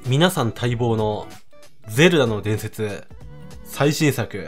皆さん待望のゼルダの伝説最新作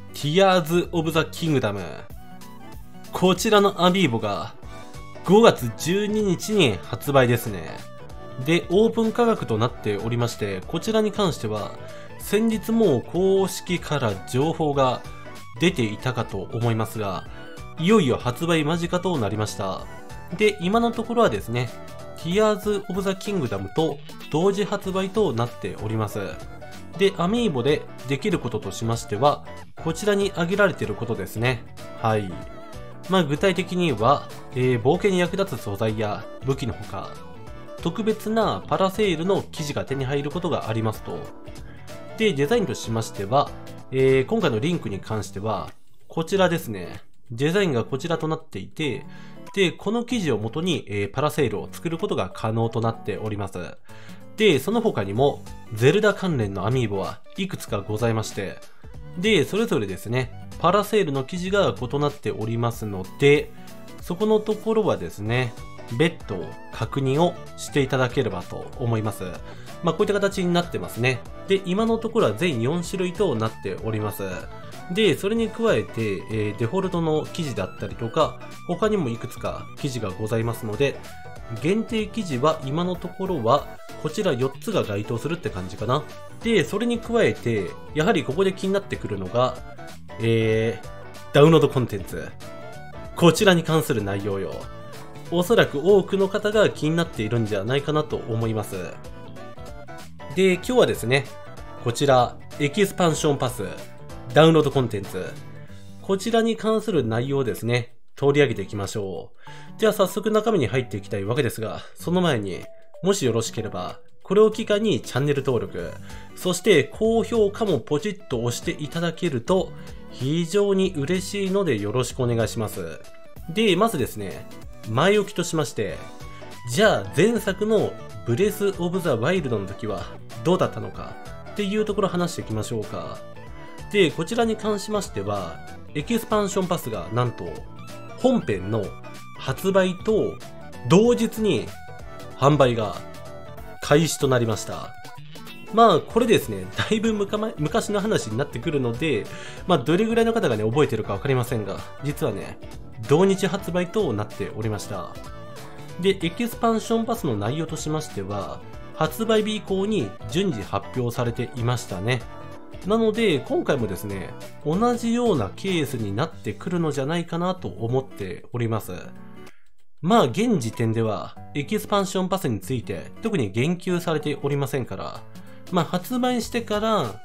Tears of the Kingdom、 こちらのアミーボが5月12日に発売ですね。で、オープン価格となっておりまして、こちらに関しては先日もう公式から情報が出ていたかと思いますが、いよいよ発売間近となりました。で、今のところはですね、Tears of the Kingdom と同時発売となっております。で、アミーボでできることとしましては、こちらに挙げられていることですね。はい。具体的には、冒険に役立つ素材や武器のほか、特別なパラセールの生地が手に入ることがありますと。で、デザインとしましては、今回のリンクに関しては、こちらですね。デザインがこちらとなっていて、で、この生地を元に、パラセールを作ることが可能となっております。で、その他にも、ゼルダ関連のアミーボはいくつかございまして、で、それぞれですね、パラセールの生地が異なっておりますので、そこのところはですね、別途確認をしていただければと思います。こういった形になってますね。で、今のところは全4種類となっております。で、それに加えて、デフォルトの生地だったりとか、他にもいくつか生地がございますので、限定生地は今のところは、こちら4つが該当するって感じかな。で、それに加えて、やはりここで気になってくるのが、ダウンロードコンテンツ。こちらに関する内容よ。おそらく多くの方が気になっているんじゃないかなと思います。で、今日はですね、こちら、エキスパンションパス、ダウンロードコンテンツ。こちらに関する内容をですね、取り上げていきましょう。では早速中身に入っていきたいわけですが、その前に、もしよろしければ、これを機会にチャンネル登録、そして高評価もポチッと押していただけると、非常に嬉しいのでよろしくお願いします。で、まずですね、前置きとしまして、じゃあ前作のブレス・オブ・ザ・ワイルドの時はどうだったのかっていうところ話していきましょうか。で、こちらに関しましては、エキスパンションパスがなんと本編の発売と同日に販売が開始となりました。これですね、だいぶ昔の話になってくるので、どれぐらいの方がね、覚えてるかわかりませんが、実はね、同日発売となっておりました。で、エキスパンションパスの内容としましては、発売日以降に順次発表されていましたね。なので、今回もですね、同じようなケースになってくるのじゃないかなと思っております。現時点では、エキスパンションパスについて特に言及されておりませんから、発売してから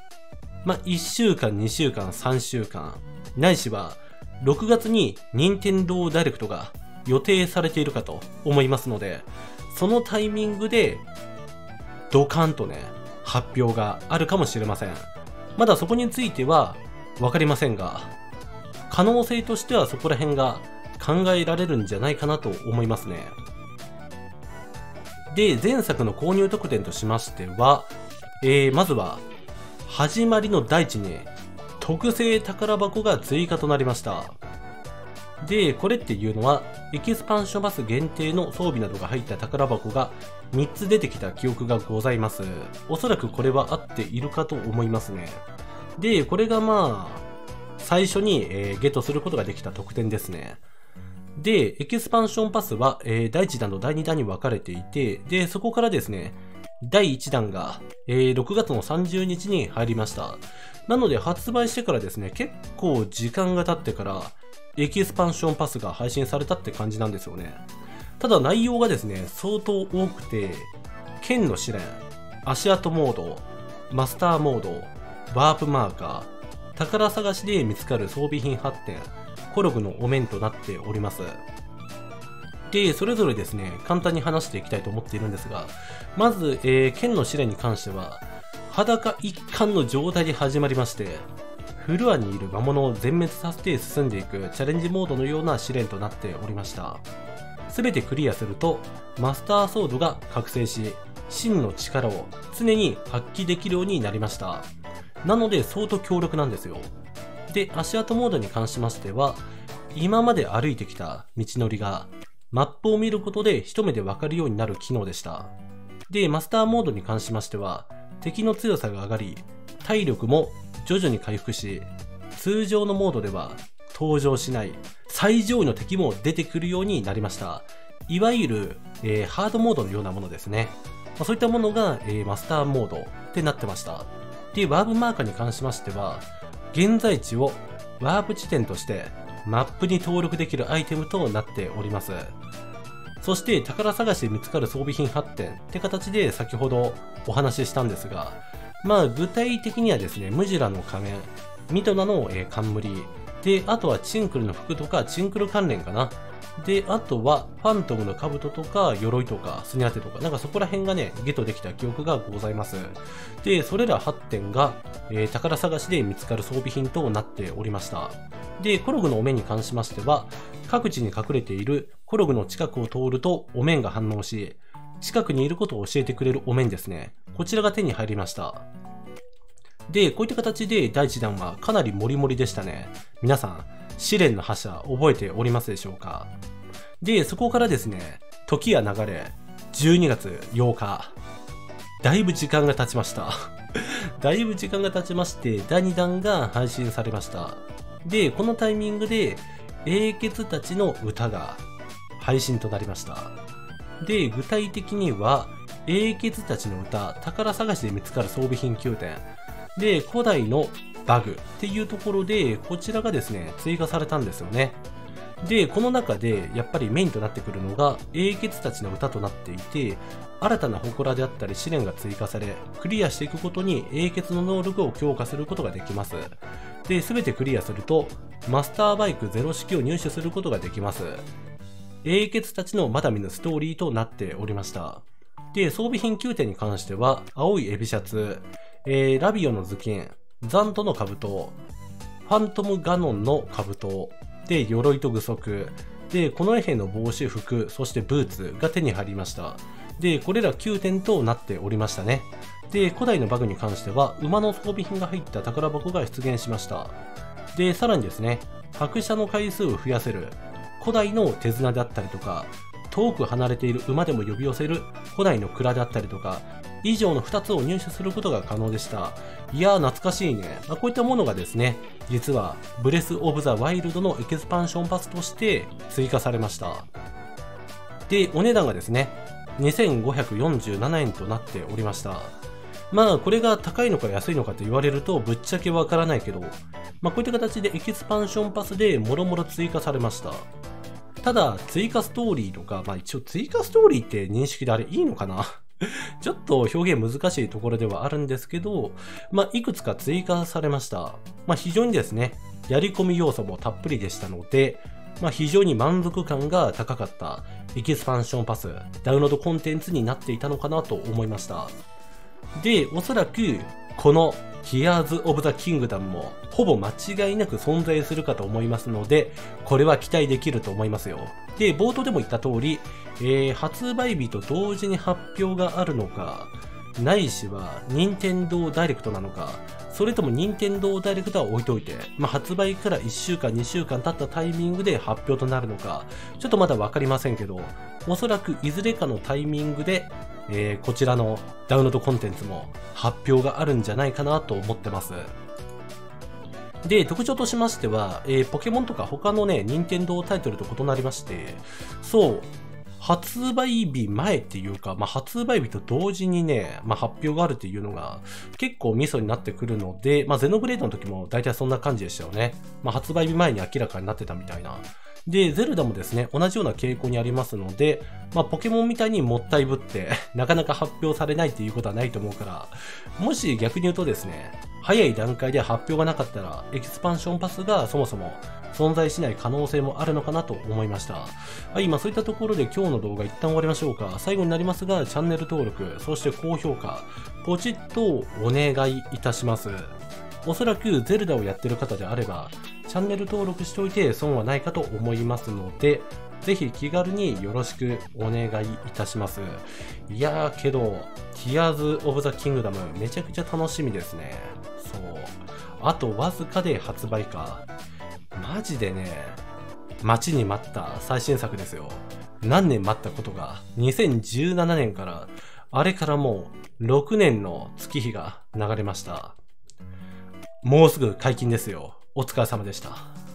、1週間、2週間、3週間、ないしは、6月に任天堂ダイレクトが予定されているかと思いますので、そのタイミングで、ドカンとね、発表があるかもしれません。まだそこについてはわかりませんが、可能性としてはそこら辺が考えられるんじゃないかなと思いますね。で、前作の購入特典としましては、まずは、始まりの大地に特製宝箱が追加となりました。で、これっていうのは、エキスパンションパス限定の装備などが入った宝箱が3つ出てきた記憶がございます。おそらくこれは合っているかと思いますね。で、これが最初に、ゲットすることができた特典ですね。で、エキスパンションパスは、第1弾と第2弾に分かれていて、で、そこからですね、第1弾が、6月の30日に入りました。なので発売してからですね、結構時間が経ってから、エキスパンションパスが配信されたって感じなんですよね。ただ内容がですね、相当多くて、剣の試練、足跡モード、マスターモード、ワープマーカー、宝探しで見つかる装備品発展、コログのお面となっております。で、それぞれですね、簡単に話していきたいと思っているんですが、まず、剣の試練に関しては、裸一貫の状態で始まりまして、フロアにいる魔物を全滅させて進んでいくチャレンジモードのような試練となっておりました。すべてクリアすると、マスターソードが覚醒し、真の力を常に発揮できるようになりました。なので相当強力なんですよ。で、足跡モードに関しましては、今まで歩いてきた道のりが、マップを見ることで一目でわかるようになる機能でした。 で、マスターモードに関しましては、敵の強さが上がり、体力も徐々に回復し、通常のモードでは登場しない最上位の敵も出てくるようになりました。いわゆる、ハードモードのようなものですね。そういったものが、マスターモードってなってました。で、ワープマーカーに関しましては、現在地をワープ地点としてマップに登録できるアイテムとなっております。そして宝探しで見つかる装備品発展って形で先ほどお話ししたんですが、具体的にはですね、ムジュラの仮面、ミトナの、冠、で、あとはチンクルの服とかチンクル関連かな。で、あとはファントムの兜とか鎧とかスネ当てとか、なんかそこら辺がね、ゲットできた記憶がございます。で、それら8点が、宝探しで見つかる装備品となっておりました。で、コログのお面に関しましては、各地に隠れているコログの近くを通るとお面が反応し、近くにいることを教えてくれるお面ですね。こちらが手に入りました。で、こういった形で第1弾はかなりモリモリでしたね。皆さん、試練の覇者覚えておりますでしょうか？で、そこからですね、時は流れ、12月8日。だいぶ時間が経ちました。だいぶ時間が経ちまして、第2弾が配信されました。で、このタイミングで、英傑たちの歌が配信となりました。で、具体的には、英傑たちの歌、宝探しで見つかる装備品9点。で、古代のバグっていうところで、こちらがですね、追加されたんですよね。で、この中でやっぱりメインとなってくるのが、英傑たちの歌となっていて、新たな祠であったり試練が追加され、クリアしていくことに英傑の能力を強化することができます。で、すべてクリアすると、マスターバイク0式を入手することができます。英傑たちのまだ見ぬストーリーとなっておりました。で、装備品9点に関しては、青いエビシャツ、ラビオの頭巾、ザントの兜、ファントムガノンの兜、で、鎧と具足、で、このエヘの帽子、服、そしてブーツが手に入りました。で、これら9点となっておりましたね。で、古代のバグに関しては、馬の装備品が入った宝箱が出現しました。で、さらにですね、拍車の回数を増やせる、古代の手綱であったりとか、遠く離れている馬でも呼び寄せる古代の蔵であったりとか、以上の2つを入手することが可能でした。いやー懐かしいね。こういったものがですね、実はブレス・オブ・ザ・ワイルドのエキスパンションパスとして追加されました。で、お値段がですね、2547円となっておりました。これが高いのか安いのかと言われるとぶっちゃけわからないけど、こういった形でエキスパンションパスでもろもろ追加されました。ただ、追加ストーリーとか、一応追加ストーリーって認識であれいいのかなちょっと表現難しいところではあるんですけど、いくつか追加されました。非常にですね、やり込み要素もたっぷりでしたので、非常に満足感が高かったエキスパンションパス、ダウンロードコンテンツになっていたのかなと思いました。で、おそらく、この Tears of the Kingdom もほぼ間違いなく存在するかと思いますので、これは期待できると思いますよ。で、冒頭でも言った通り、発売日と同時に発表があるのか、ないしは任天堂ダイレクトなのか、それとも任天堂ダイレクトは置いといて、発売から1週間2週間経ったタイミングで発表となるのか、ちょっとまだわかりませんけど、おそらくいずれかのタイミングで、こちらのダウンロードコンテンツも発表があるんじゃないかなと思ってます。で、特徴としましては、ポケモンとか他のね、任天堂タイトルと異なりまして、そう、発売日前っていうか、発売日と同時にね、発表があるっていうのが結構ミソになってくるので、ゼノブレードの時も大体そんな感じでしたよね。発売日前に明らかになってたみたいな。で、ゼルダもですね、同じような傾向にありますので、ポケモンみたいにもったいぶって、なかなか発表されないっていうことはないと思うから、もし逆に言うとですね、早い段階で発表がなかったら、エキスパンションパスがそもそも存在しない可能性もあるのかなと思いました。はい、そういったところで今日の動画一旦終わりましょうか。最後になりますが、チャンネル登録、そして高評価、ポチッとお願いいたします。おそらくゼルダをやってる方であれば、チャンネル登録しておいて損はないかと思いますので、ぜひ気軽によろしくお願いいたします。いやーけど、Tears of the Kingdom めちゃくちゃ楽しみですね。そう。あとわずかで発売か。マジでね、待ちに待った最新作ですよ。何年待ったことが、2017年からあれからもう6年の月日が流れました。もうすぐ解禁ですよ。お疲れ様でした。